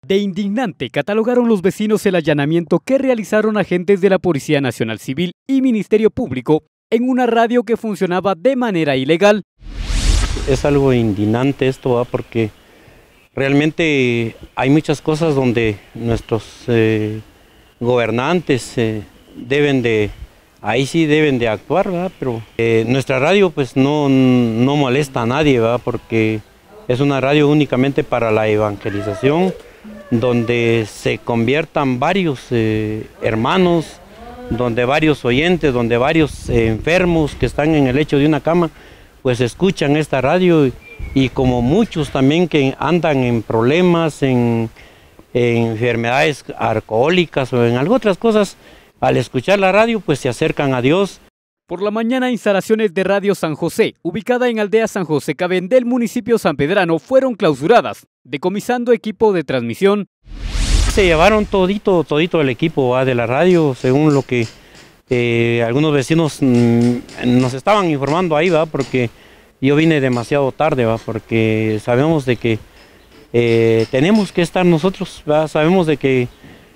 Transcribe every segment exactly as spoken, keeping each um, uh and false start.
De indignante catalogaron los vecinos el allanamiento que realizaron agentes de la Policía Nacional Civil y Ministerio Público en una radio que funcionaba de manera ilegal. Es algo indignante esto, ¿va? Porque realmente hay muchas cosas donde nuestros eh, gobernantes eh, deben de, ahí sí deben de actuar, ¿va? Pero eh, nuestra radio pues no, no molesta a nadie, ¿va? Porque es una radio únicamente para la evangelización, donde se conviertan varios eh, hermanos, donde varios oyentes, donde varios eh, enfermos que están en el lecho de una cama, pues escuchan esta radio y, y como muchos también que andan en problemas, en, en enfermedades alcohólicas o en algunas otras cosas, al escuchar la radio pues se acercan a Dios. Por la mañana, instalaciones de Radio San José, ubicada en Aldea San José Cabén del municipio sanpedrano, fueron clausuradas, decomisando equipo de transmisión. Se llevaron todito, todito el equipo ¿va? de la radio, según lo que eh, algunos vecinos mmm, nos estaban informando ahí, ¿va? Porque yo vine demasiado tarde, ¿va? Porque sabemos de que eh, tenemos que estar nosotros, ¿va? Sabemos de que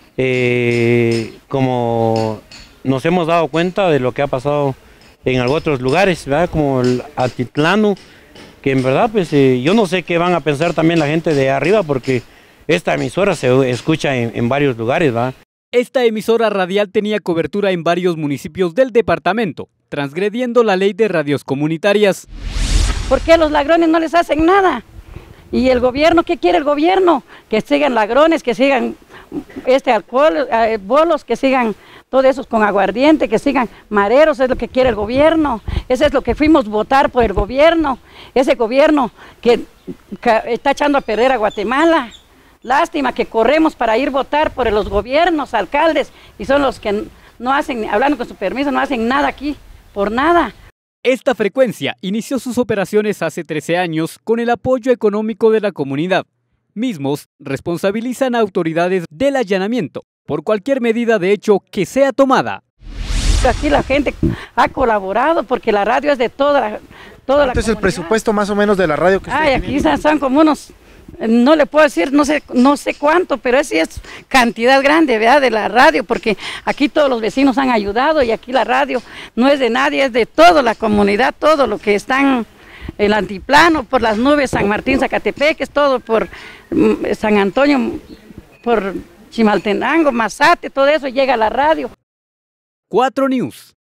eh, como nos hemos dado cuenta de lo que ha pasado en otros lugares, ¿verdad? Como el Atitlano, que en verdad pues eh, yo no sé qué van a pensar también la gente de arriba, porque esta emisora se escucha en, en varios lugares, ¿verdad? Esta emisora radial tenía cobertura en varios municipios del departamento, transgrediendo la ley de radios comunitarias. ¿Por qué los ladrones no les hacen nada? ¿Y el gobierno? ¿Qué quiere el gobierno? Que sigan ladrones, que sigan este alcohol, eh, bolos, que sigan todos esos con aguardiente, que sigan mareros, es lo que quiere el gobierno. Ese es lo que fuimos a votar por el gobierno, ese gobierno que, que está echando a perder a Guatemala. Lástima que corremos para ir a votar por los gobiernos, alcaldes, y son los que no hacen, hablando con su permiso, no hacen nada aquí, por nada. Esta frecuencia inició sus operaciones hace trece años con el apoyo económico de la comunidad. Mismos responsabilizan a autoridades del allanamiento por cualquier medida de hecho que sea tomada. Aquí la gente ha colaborado porque la radio es de toda la, toda la ¿Cuánto es el presupuesto más o menos de la radio que Ay, aquí son como unos, no le puedo decir, no sé, no sé cuánto, pero sí es cantidad grande, ¿verdad? De la radio, porque aquí todos los vecinos han ayudado y aquí la radio no es de nadie, es de toda la comunidad, todo lo que están el altiplano, por las nubes, San Martín, Zacatepec, es todo por mm, San Antonio, por Chimaltenango, Mazate, todo eso llega a la radio. cuatro News.